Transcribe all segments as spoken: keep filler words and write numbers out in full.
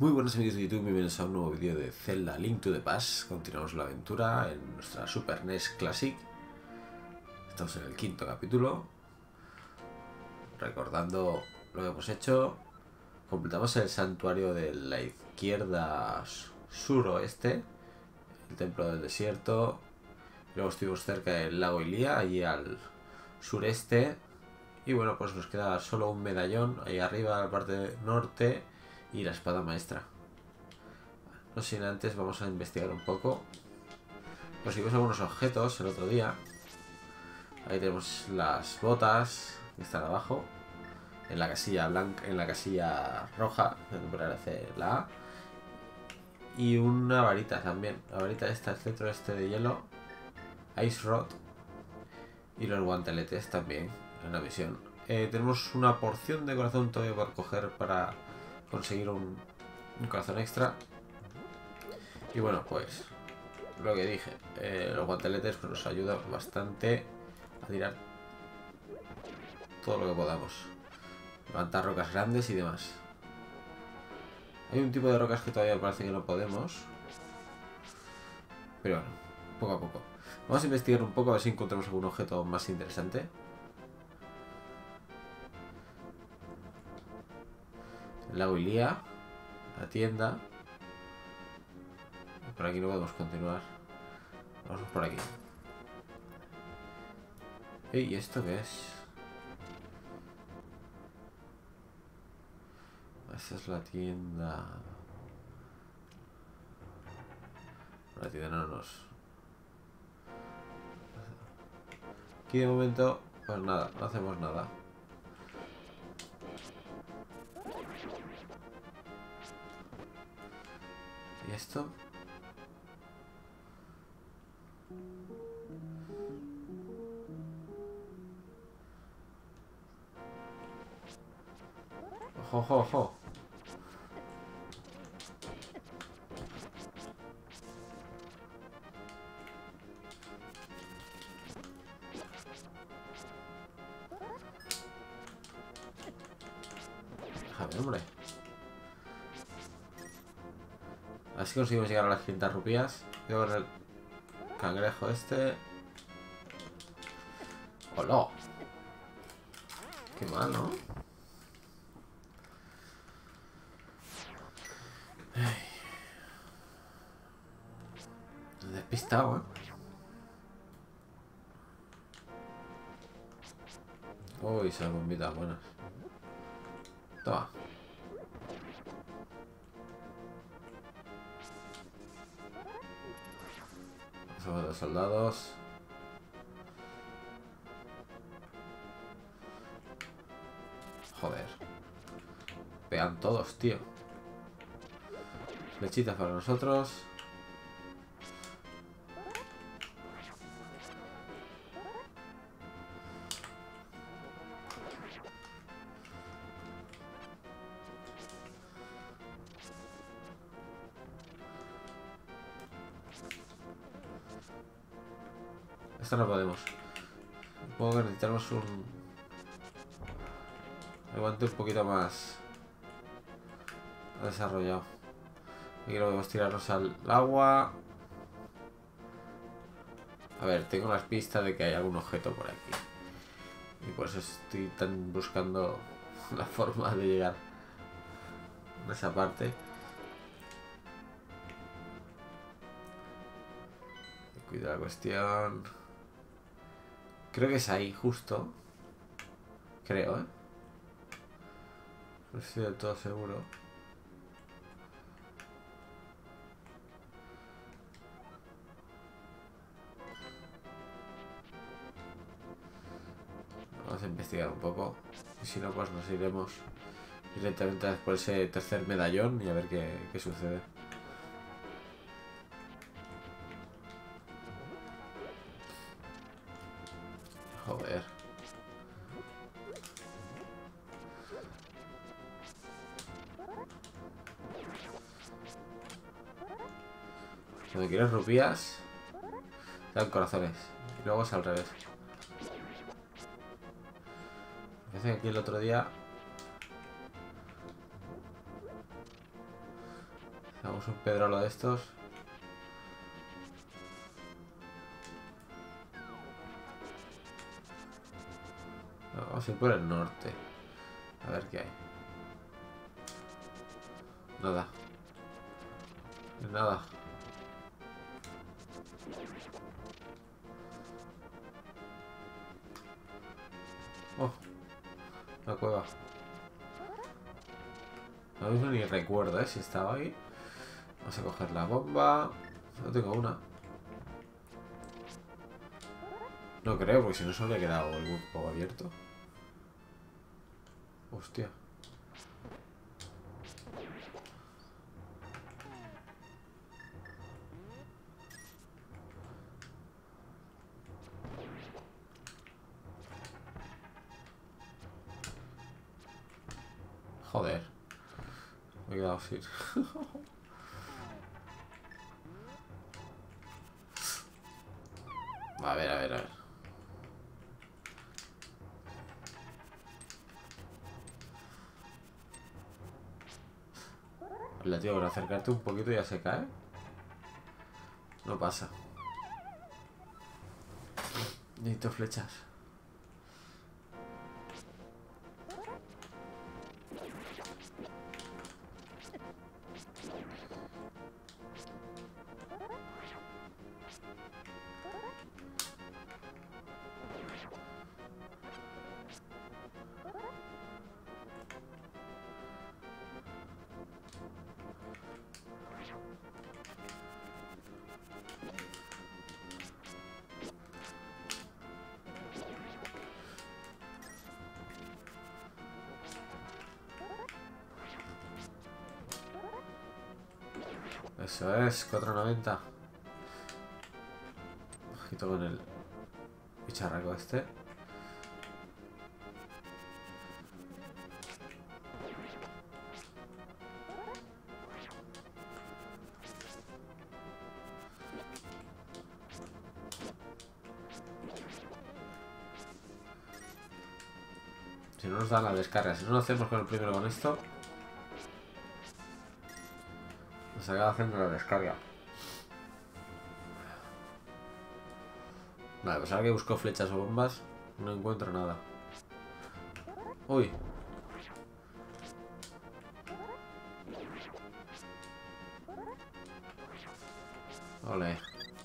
Muy buenos amigos de YouTube, bienvenidos a un nuevo vídeo de Zelda Link to the Past. Continuamos la aventura en nuestra Super N E S Classic. Estamos en el quinto capítulo. Recordando lo que hemos hecho, completamos el santuario de la izquierda suroeste, el templo del desierto. Luego estuvimos cerca del lago Ilia, allí al sureste. Y bueno, pues nos queda solo un medallón ahí arriba, en la parte norte, y la espada maestra. No sin antes vamos a investigar un poco. Conseguimos algunos objetos el otro día. Ahí tenemos las botas que están abajo, en la casilla blanca, en la casilla roja, donde aparece la A. Y una varita también. La varita esta, el centro este de hielo, Ice Rod. Y los guanteletes también en la misión. Eh, tenemos una porción de corazón todavía por coger para conseguir un, un corazón extra. Y bueno, pues lo que dije, eh, los guanteletes pues, nos ayudan bastante a tirar todo lo que podamos, levantar rocas grandes y demás. Hay un tipo de rocas que todavía parece que no podemos, pero bueno, poco a poco. Vamos a investigar un poco a ver si encontramos algún objeto más interesante. El lago Ilia, la tienda. Por aquí no podemos continuar. Vamos por aquí. ¿Y esto qué es? Esta es la tienda. La tienda no nos... Aquí de momento, pues nada, no hacemos nada. ¿Y esto? Ojo, ojo, ojo. Déjame, hombre. Así conseguimos llegar a las quinientas rupias. Voy a ver el cangrejo este. ¡Hola! Qué mal, ¿no? Despistado, ¿eh? Uy, esas bombitas buenas. Toma. Somos los soldados. Joder. Pegan todos, tío. Flechitas para nosotros. Esta no podemos. Supongo que necesitamos un... aguante un poquito más desarrollado. Aquí lo podemos tirarnos al agua. A ver, tengo las pistas de que hay algún objeto por aquí. Y por eso estoy tan buscando la forma de llegar a esa parte. Cuidado la cuestión. Creo que es ahí, justo. Creo, ¿eh? No estoy del todo seguro. Vamos a investigar un poco. Y si no, pues nos iremos directamente por ese tercer medallón y a ver qué, qué sucede. Joder. Cuando quieres rupias, te dan corazones. Y luego es al revés. Parece que aquí el otro día Hagamos un pedrolo de estos. Vamos a ir por el norte. A ver qué hay. Nada. Nada. Oh. La cueva. Ahora mismo ni recuerdo, ¿eh? Si estaba ahí. Vamos a coger la bomba. No tengo una. No creo, porque si no solo le he quedado el juego abierto. Hostia. Joder. Me he quedado sin. A ver, a ver, a ver. La tío, por acercarte un poquito ya se cae. No pasa. Necesito flechas. Eso es, cuatro noventa. Ojito con el bicharraco este. Si no nos dan la descarga, si no lo hacemos con el primero con esto, nos acaba haciendo la descarga. Vale, pues ahora que busco flechas o bombas, no encuentro nada. Uy. Ole.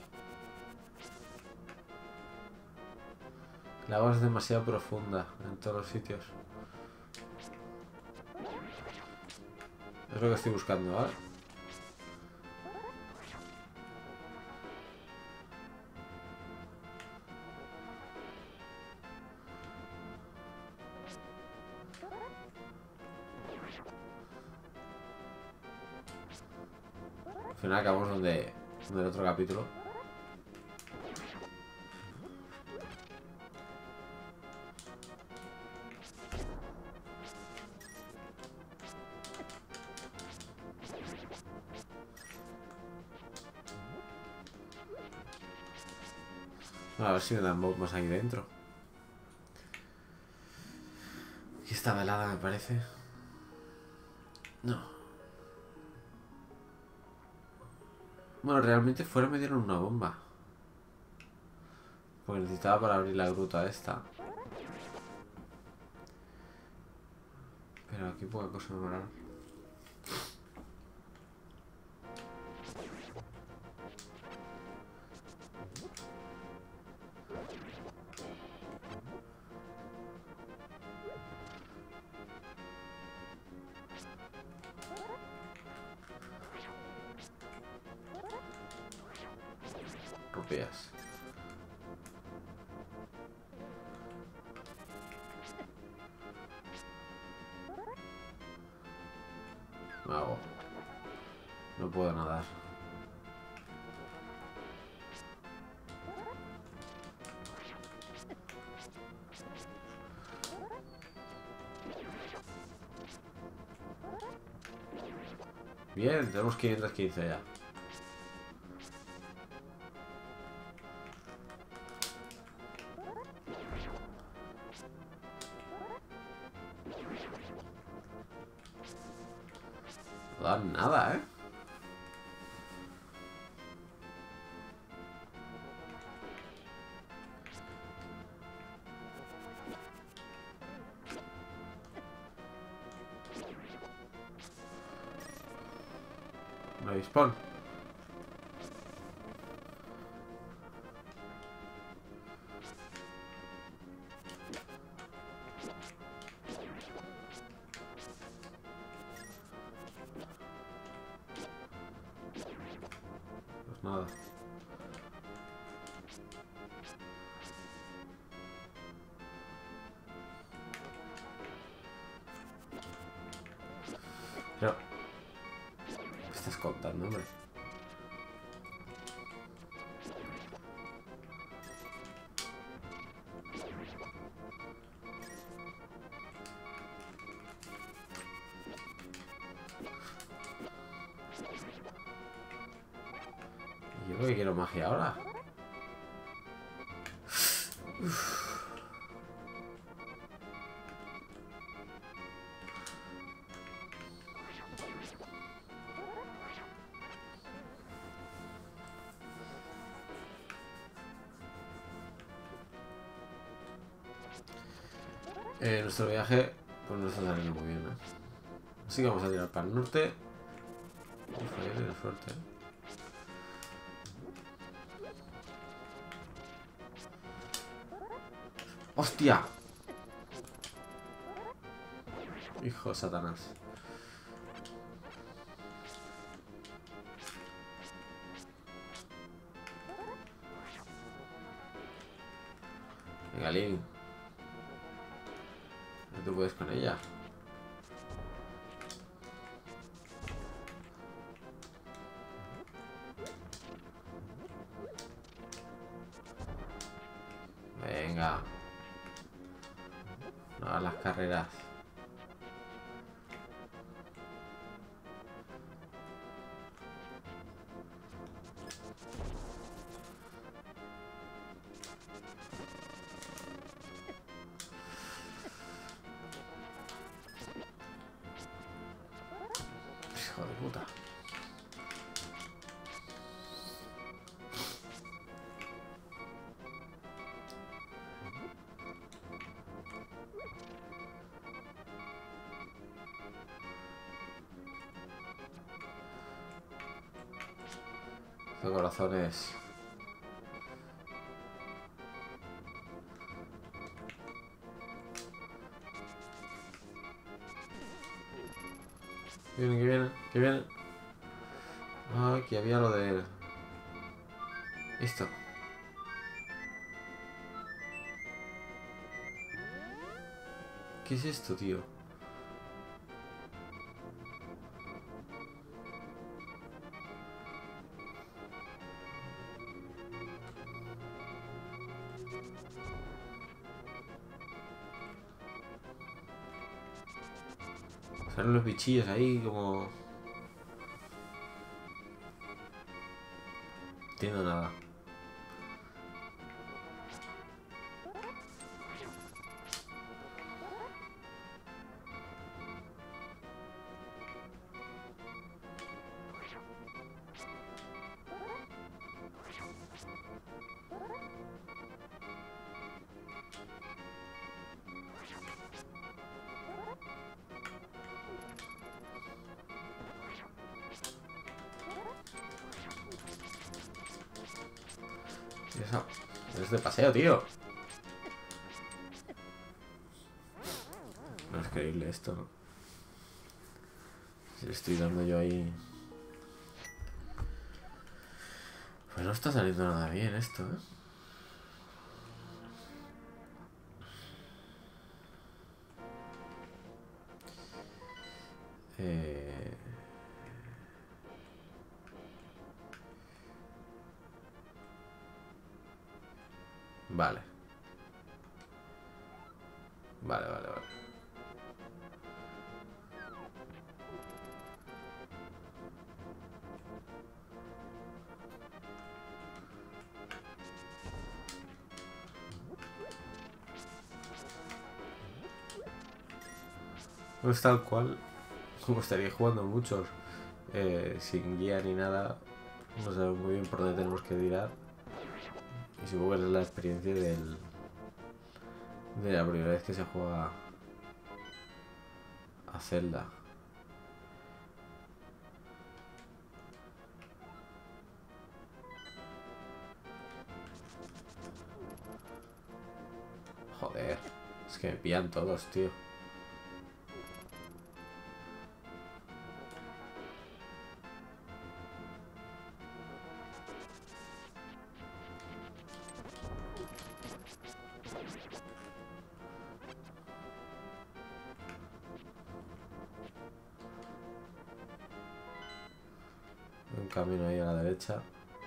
La agua es demasiado profunda en todos los sitios. Es lo que estoy buscando, ¿vale? Al final acabamos donde, donde el otro capítulo. A ver si me dan bombas aquí dentro. Aquí está velada, me parece. No. Bueno, realmente fuera me dieron una bomba. Porque necesitaba para abrir la gruta esta. Pero aquí poca cosa me va a dar. Rupias. Mago. No puedo nadar. Bien, tenemos quinientos quince ya. No dan nada, ¿eh? No hay spawn. Pues nada. Pero... ¿qué estás contando, hombre? Yo creo que quiero magia ahora. Uf. Eh, nuestro viaje pues no está saliendo muy bien, ¿eh? Así que vamos a tirar para el norte. Uf, ahí tiene suerte, ¿eh? ¡Hostia! Hijo de Satanás. Venga, Link. No tú puedes con ella. Venga. No hagas las carreras. Hijo de puta. De corazones. Que viene, que viene, que viene. Ah, aquí había lo de... esto. ¿Qué es esto, tío? Salen los bichillos ahí como... no entiendo nada. Eso. Es de paseo, tío. No es creíble esto, ¿no? Si le estoy dando yo ahí... pues no está saliendo nada bien esto, ¿eh? Eh... Vale. Vale, vale, vale. No es tal cual como estaría jugando muchos, eh, sin guía ni nada. No sabemos muy bien por dónde tenemos que tirar. Y supongo que es la experiencia del... de la primera vez que se juega a Zelda. que me pillan todos, tío. Un camino ahí a la derecha.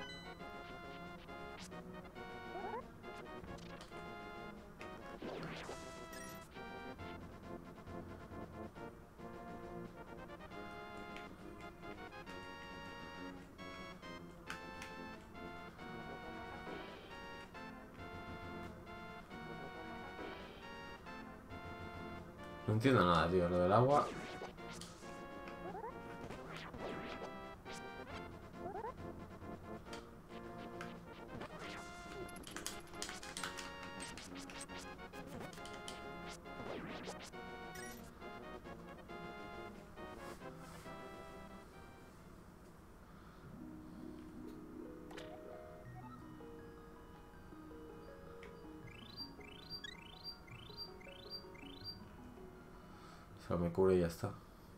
No entiendo nada, tío, lo del agua. Solo me cure y ya está.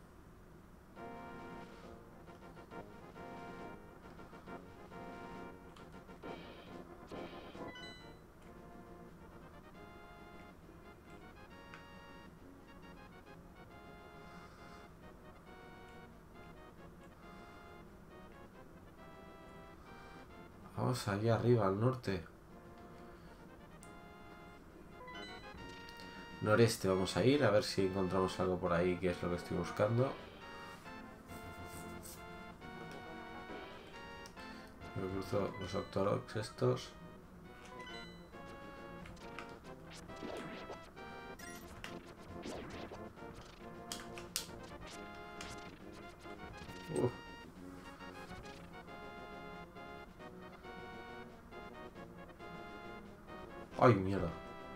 Vamos allí arriba, al norte. Noreste vamos a ir, a ver si encontramos algo por ahí, que es lo que estoy buscando. Me cruzo los Octoroks estos. Uh. Ay, mierda.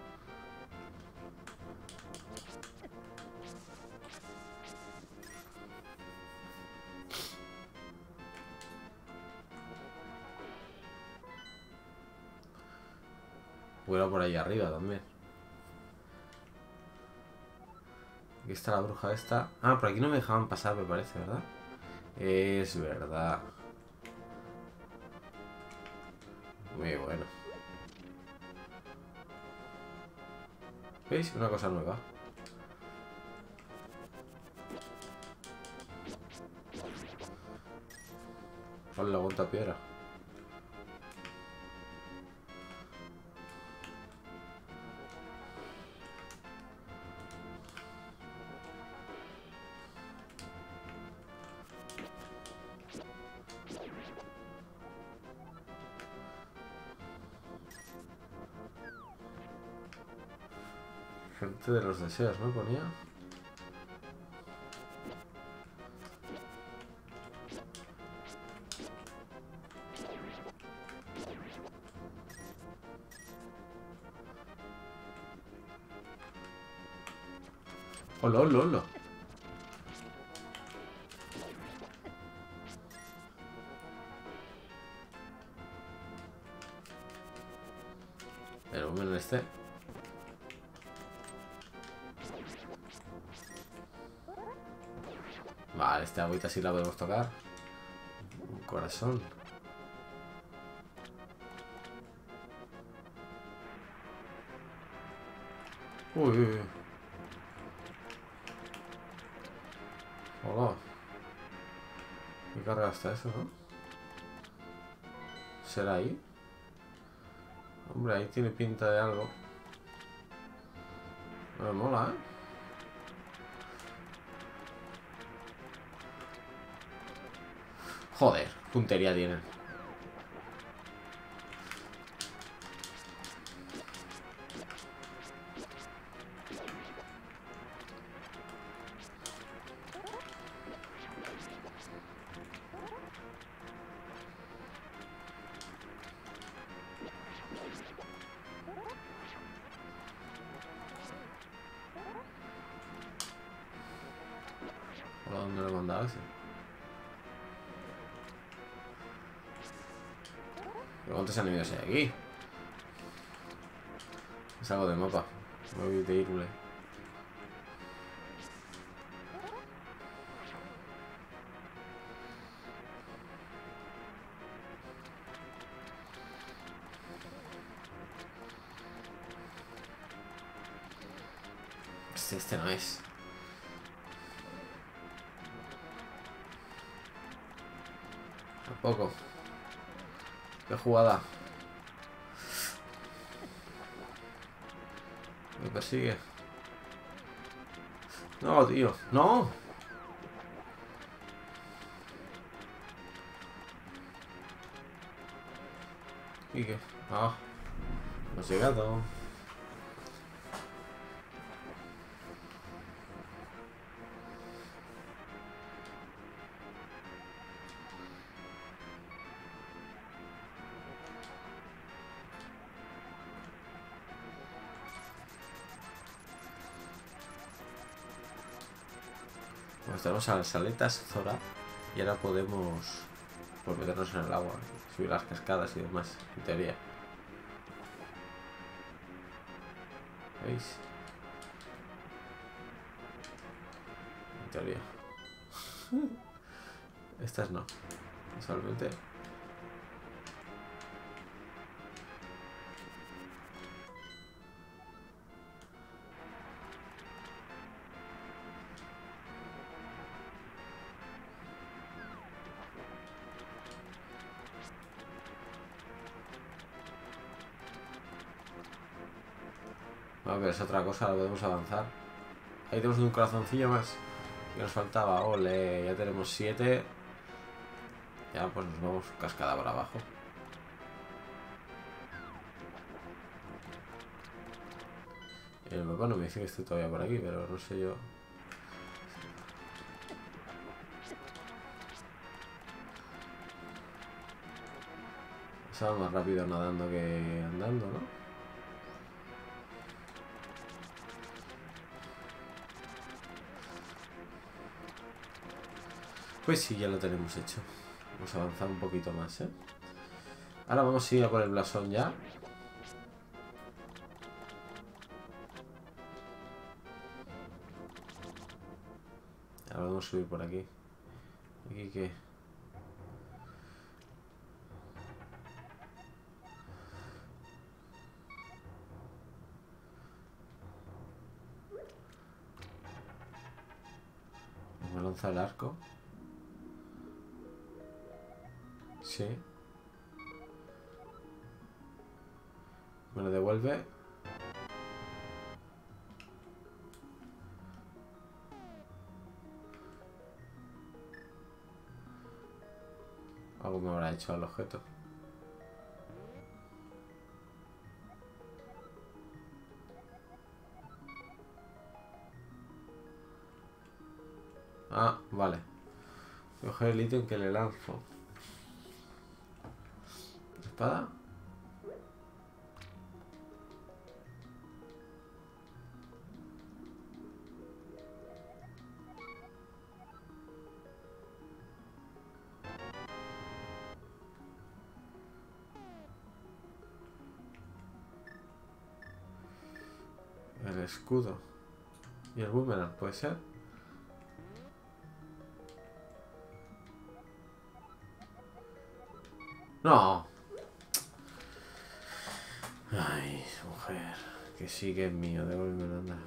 Vuela por ahí arriba también. Aquí está la bruja esta. Ah, por aquí no me dejaban pasar, me parece, ¿verdad? Es verdad. Muy bueno. ¿Veis? Una cosa nueva. Vale, la vuelta a piedra. Gente de los deseos, ¿no? Ponía. Hola, hola, hola. El volumen este. Vale, esta agüita sí la podemos tocar. Un corazón. Uy, uy, uy. Hola. ¿Qué carga está eso, no? ¿Será ahí? Hombre, ahí tiene pinta de algo. Me mola, ¿eh? Joder, puntería tienen. ¿A dónde lo he mandado ese? ¿Cuántos enemigos hay aquí? Es algo de mapa. Me voy de irme. Este, este no es. Tampoco. ¿Qué jugada? Me persigue. No, tío. No. ¿Y qué? Ah. Hemos llegado. Pues tenemos a las aletas Zora y ahora podemos pues, meternos en el agua, subir las cascadas y demás, en teoría. ¿Veis? En teoría. Estas no. Solamente. No, pero es otra cosa, ahora podemos avanzar. Ahí tenemos un corazoncillo más que nos faltaba. Ole, ya tenemos siete. Ya pues nos vamos cascada para abajo. El papá no me dice que esté todavía por aquí, pero no sé yo. Se va más rápido nadando que andando, ¿no? Pues sí, ya lo tenemos hecho. Vamos a avanzar un poquito más, ¿eh? Ahora vamos a ir a por el blasón ya. Ahora vamos a subir por aquí. ¿Aquí qué? Me lanza el arco. Sí. Me lo devuelve. Algo me habrá hecho al objeto. Ah, vale. Coger el ítem que le lanzo. ¿Espada? El escudo. Y el boomerang, ¿puede ser? No. Ay, mujer. Que sí que es mío. Devuélveme, anda.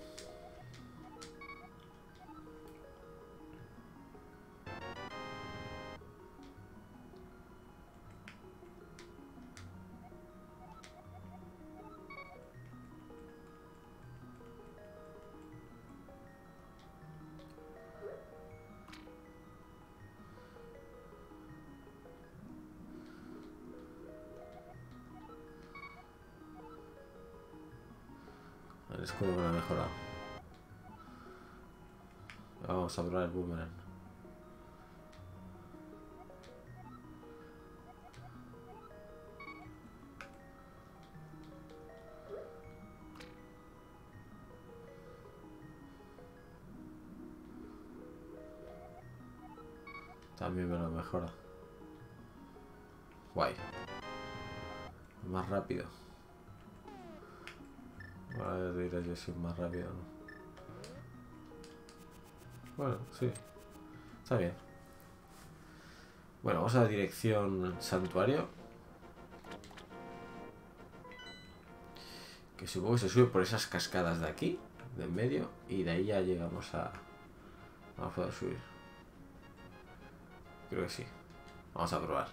El escudo me lo ha mejorado. Vamos a probar el boomerang. También me lo mejora. Guay. Más rápido. Ahora diré yo si es más rápido o no. Bueno, sí. Está bien. Bueno, vamos a la dirección santuario. Que supongo que se sube por esas cascadas de aquí, de en medio, y de ahí ya llegamos a... Vamos a poder subir. Creo que sí. Vamos a probar.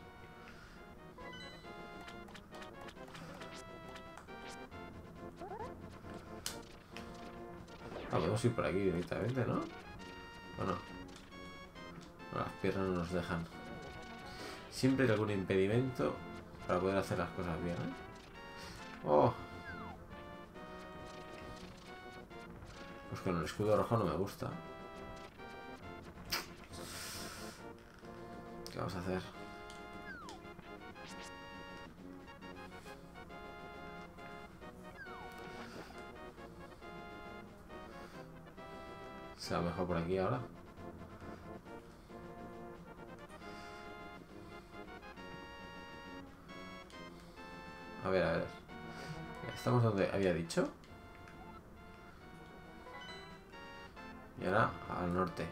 Ah, podemos ir por aquí directamente, ¿no? ¿O no? No, las piernas no nos dejan. Siempre hay algún impedimento para poder hacer las cosas bien, ¿eh? ¡Oh! Pues con el escudo rojo no me gusta. ¿Qué vamos a hacer? ¿Se va mejor por aquí ahora? A ver, a ver. Estamos donde había dicho. Y ahora al norte.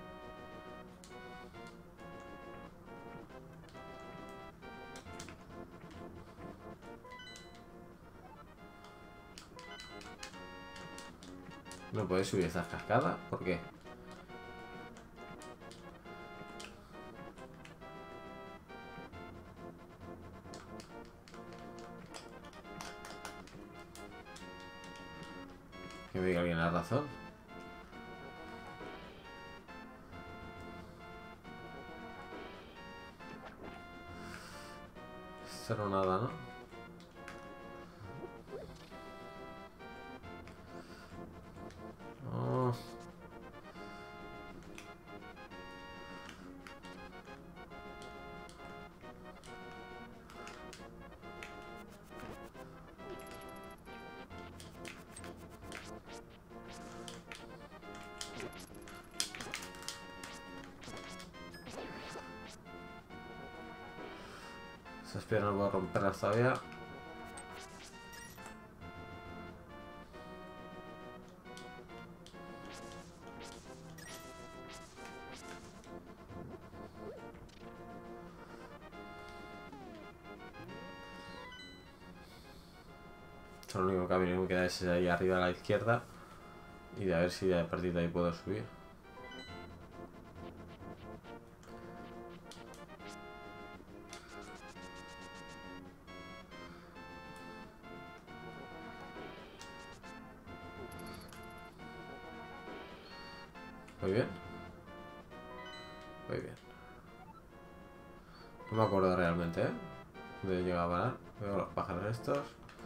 ¿No podéis subir estas cascadas? ¿Por qué? Que me diga alguien la razón. Esto no nada, ¿no? Oh. Esas piernas no puedo romperlas todavía. El único camino que me queda es ahí arriba a la izquierda. Y de a ver si a partir de ahí puedo subir. Muy bien. Muy bien. No me acuerdo realmente, ¿eh? De llegar a parar. Veo los pájaros estos.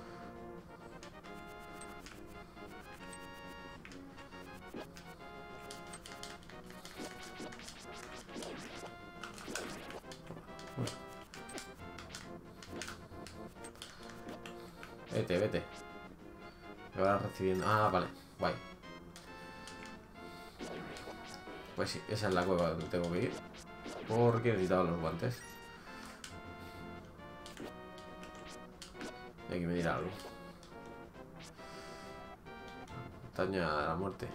Vete, vete. Me vas recibiendo. Ah, vale. Guay. Pues sí, esa es la cueva donde tengo que ir. Porque necesitaba los guantes. Y aquí me dirá algo. Montaña a la muerte.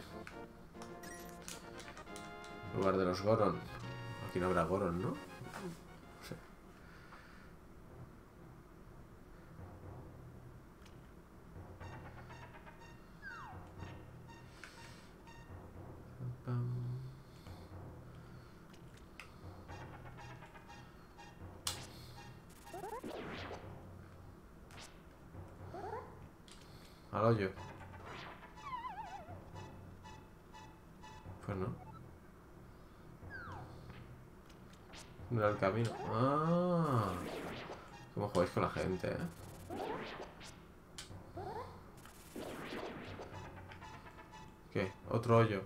Lugar de los Goron. Aquí no habrá Goron, ¿no? No sé. Al hoyo. Pues no. No era el camino. Ah. ¿Cómo jugáis con la gente, eh? ¿Qué? Otro hoyo.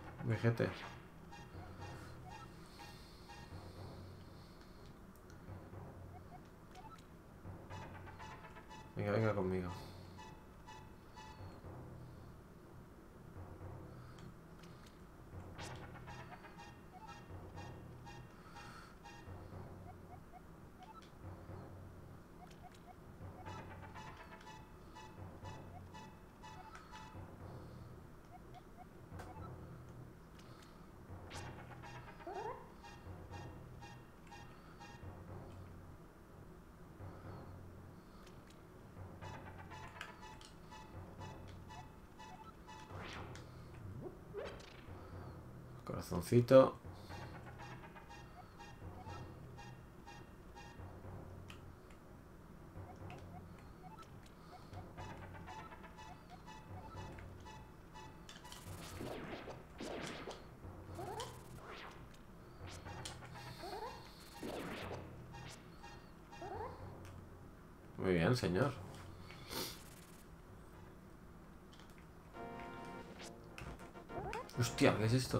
Vejete. Corazoncito. Muy bien, señor. Hostia, ¿qué es esto?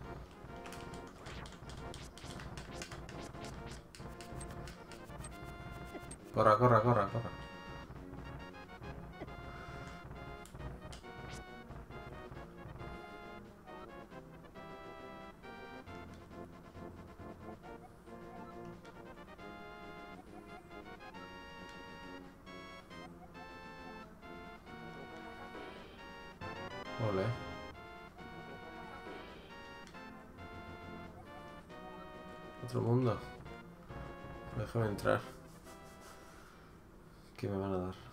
Corra, corra, corra, corra. Ole. Otro mundo. Déjame entrar. ¿Qué me van a dar?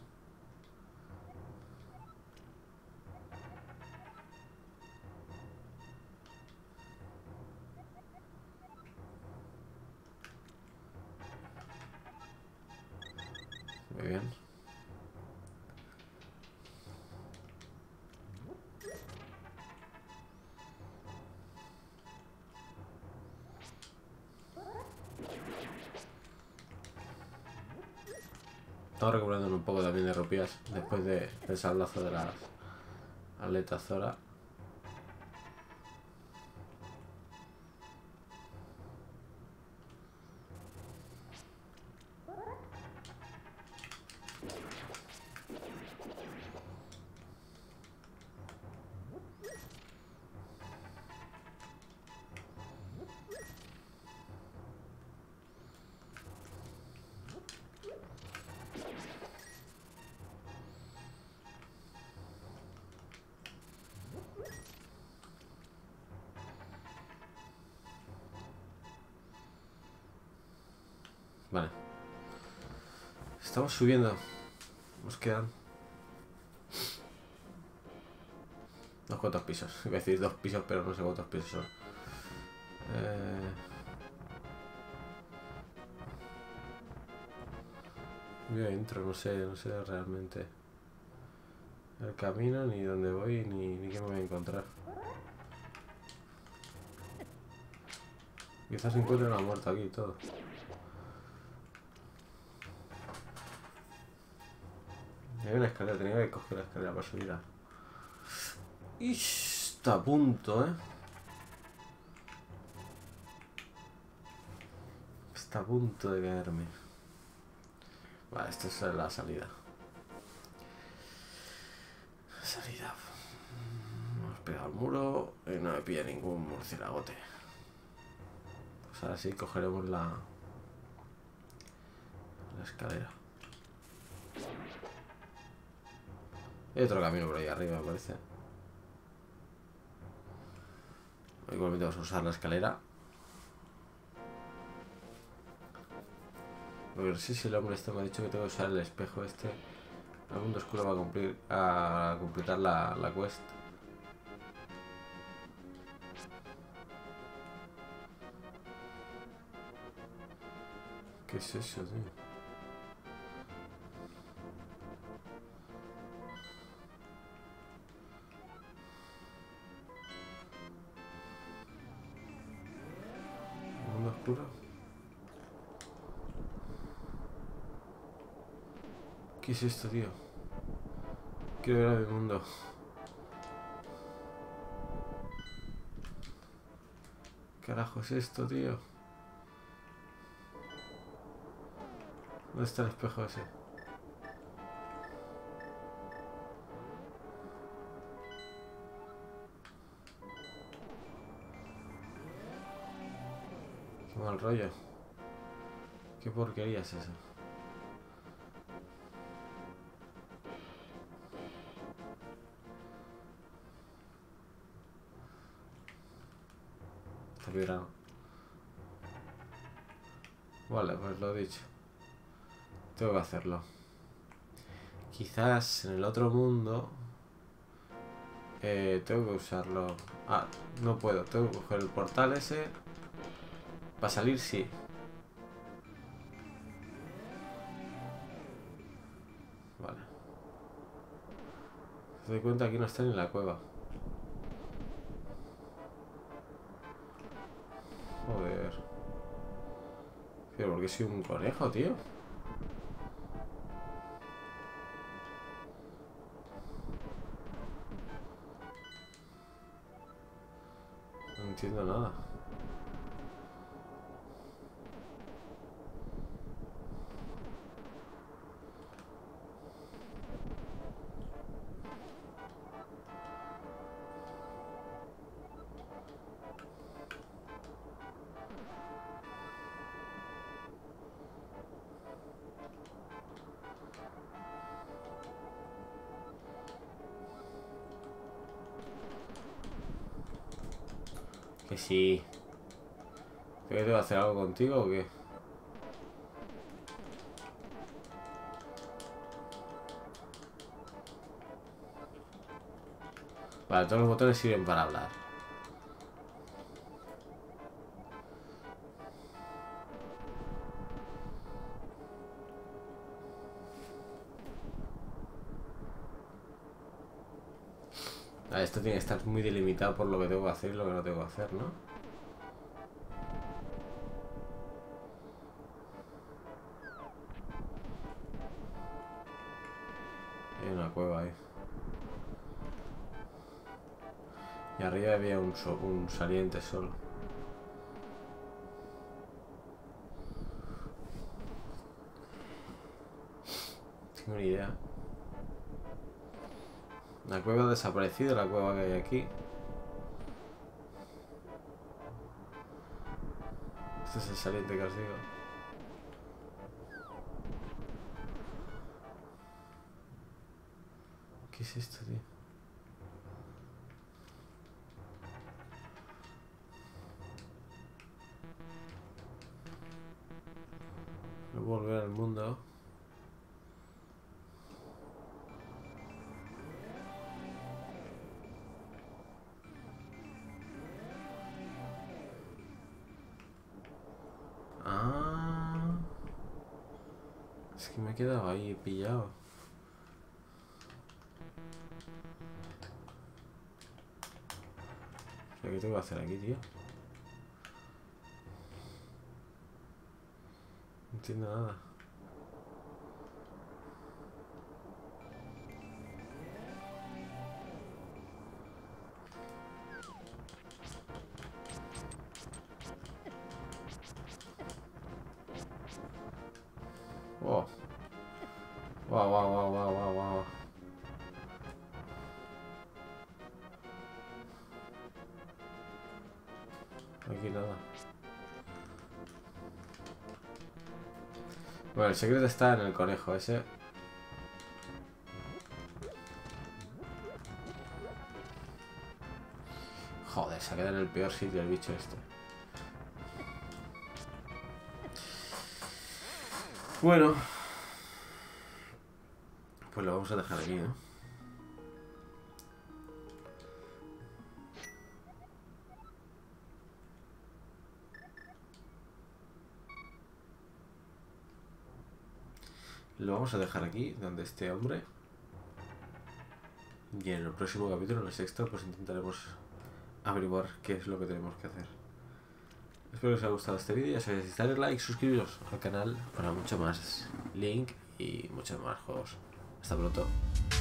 Muy bien. Estamos recuperando un poco también de rupias después de, del sablazo de las aletas Zora. Vale. Estamos subiendo. Nos quedan unos cuantos pisos. Iba a decir dos pisos, pero no sé cuántos pisos son. Eh... Yo entro, no sé, no sé realmente el camino, ni dónde voy, ni, ni qué me voy a encontrar. Quizás encuentre una muerta aquí y todo. Hay una escalera, tenía que coger la escalera para subir a... Y está a punto, ¿eh? Está a punto de caerme. Vale, esta es la salida. Salida. Hemos pegado al muro y no me pilla ningún murciélagote. Pues ahora sí cogeremos la... la escalera. Hay otro camino por ahí arriba, me parece. Igualmente vamos a usar la escalera. Porque no sé si el hombre este me ha dicho que tengo que usar el espejo este al mundo oscuro para cumplir, a completar la, la quest. ¿Qué es eso, tío? ¿Mundo oscuro? ¿Qué es esto, tío? Quiero ver a mi mundo. ¿Qué carajo es esto, tío? ¿Dónde está el espejo ese? Qué mal rollo. Qué porquería es eso. Está vibrando. Vale, pues lo he dicho. Tengo que hacerlo. Quizás en el otro mundo Eh, tengo que usarlo. Ah, no puedo. Tengo que coger el portal ese. Para salir, sí. Vale. Me doy cuenta que no está en la cueva. Joder. Pero ¿por qué soy un conejo, tío? No entiendo nada. Que sí. ¿Qué tengo que hacer algo contigo o qué? Vale, todos los botones sirven para hablar. Vale, esto tiene que estar muy delimitado por lo que tengo que hacer y lo que no tengo que hacer, ¿no? Hay una cueva ahí. Y arriba había un, so un saliente solo. Tengo ni idea. La cueva ha desaparecido, la cueva que hay aquí. Este es el saliente que os digo. ¿Qué es esto, tío? Voy a volver al mundo. Ah, es que me he quedado ahí pillado. ¿Qué tengo que hacer aquí, tío? No entiendo nada. Wow. Wow, wow, wow, wow, wow, wow. Aquí nada. Bueno, el secreto está en el conejo ese. Joder, se ha quedado en el peor sitio el bicho este. Bueno. Pues lo vamos a dejar aquí, ¿no? Lo vamos a dejar aquí, donde este hombre. Y en el próximo capítulo, en el sexto, pues intentaremos averiguar qué es lo que tenemos que hacer. Espero que os haya gustado este vídeo. Ya sabéis, darle like, suscribiros al canal para mucho más Link y muchos más juegos. Hasta pronto.